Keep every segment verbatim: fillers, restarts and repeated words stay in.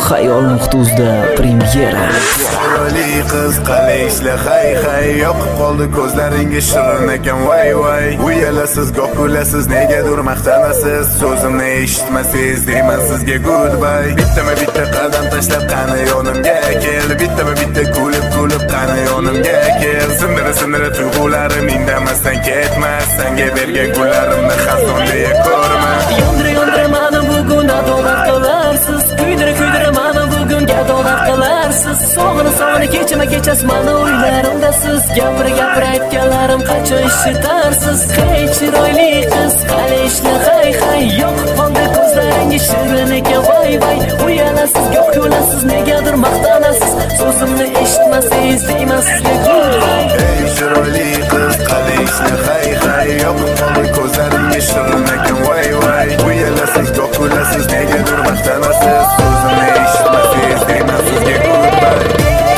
Xayol.uzda premyera. Chiroyli qiz qalay ishla hay hay, yoqib qoldi ko'zlaringa shirin ekan vay vay. Uyalasiz goh kulasiz, negadir maqtanasiz, so'zimni eshitmasangiz deyman sizga goodbye. Bittama bitta qadam tashlab qani yonimga kel, bittama bitta kulib kulib qani yonimga kel. Sindira sindira tuyg'ularim indamasdan ketmas, senga bergan gullarimni xazon deya ko'rma. Yondira yondira mani bugun adolat qilarsiz, kuydira kuydira mani bugun gadolat qilarsiz. Sog'ini sog'ini kechama kechas mani o'ylarimda siz, gapira gapira aytganlarim qachon eshitarsiz. Hey chiroyli qiz qalay ishla hay hay, yoqib qoldi ko'zlaringa shirin ekan vay vay. Uyalasiz goh kulasiz, negadir maqtanasiz, so'zimni eshitmasangiz deyman sizga goodbye. Hey chiroyli qiz qalay ishla hay hay, yoqib qoldi ko'zlaringa shirin ekan vay vay. Uyalasiz goh kulasiz, negadir maqtanasiz, so'zimni eshitmasangiz deyman sizga goodbye.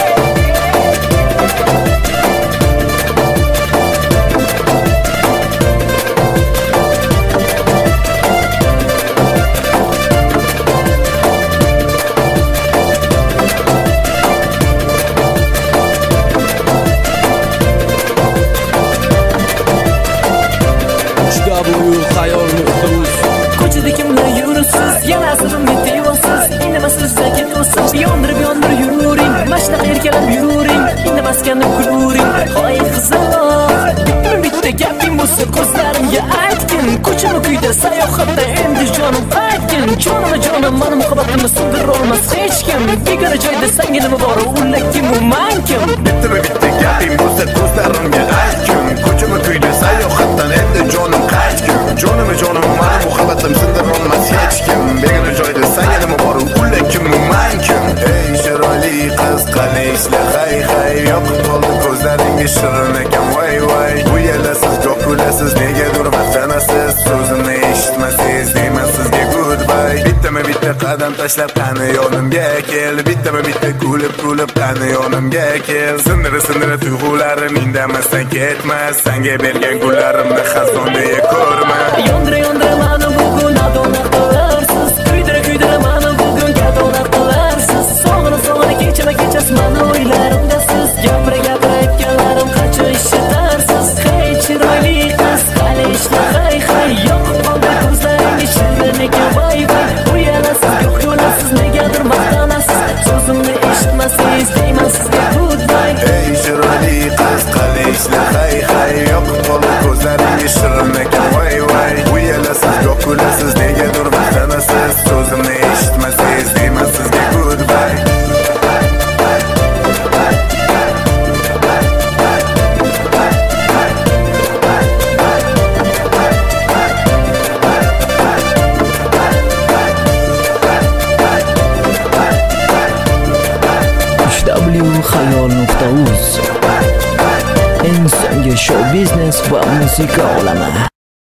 Xayol.uz ko'chada kimlar yuribsiz, yana asrimga tegasiz, indamasdan ketasiz. Yondirib yondirib yururing, mashnaqa erkalab yururing, indamasdan kuluring. Hoy qizaloq, bitta gaping bo'lsa ko'zlarimga aytgin. Ko'chama kuyda sayohatda endi jonim qaytgin. Jonima jonim mani muhabbatimni so'ndira olmas hech kim. Begona joyda senga nima bor, ular kim u men kim? Bitta bitta gaping bo'lsa ko'zlarimga aytgin. Ko'chama kuyda sayohatdan endi jonim qaytgin. Jonima jonim mani muhabbatim so'ndira olmas hech kim. Begona joyda senga nima bor, ular kim u men kim? Ey chiroyli qiz qalay ishla hay hay, yoqib qoldi ko'zlaringa shirin ekan vay vay. Uyalasiz goh kulasiz, negadir maqtanasiz, so'zimni eshitmasangiz deyman sizga goodbye. Bittama bitta qadam tashlab qani yonimga kel, bittama bitta kulib kulib qani yonimga kel. Sindira sindira tuyg'ularim indamasdan ketmas, senga bergan gullarimni xazon deya ko'rma. Yondira yondira mani bugun adolat qilarsiz, kuydira kuydira mani bugun gadolat qilarsiz. Sog'ini sog'ini kechama kechas mani o'ylarimda siz, gapira gapira aytganlarim qachon eshitarsiz. Hey chiroyli qiz qalay ishla hay hay, yoqib qoldi ko'zlaringa shirin ekan vay vay. Uyalasiz goh kulasiz, negadir maqtanasiz, so'zimni eshitmasangiz deyman sizga goodbye. Hey chiroyli qiz qalay ishla hay hay, yoqib qoldi ko'zlaringa shirin ekan vay vay. Uyalasiz goh kulasiz, negadir maqtanasiz, so'zimni eshitmasangiz deyman sizga goodbye. Xayol.uz eng so'nggi show biznes va musiqa olami.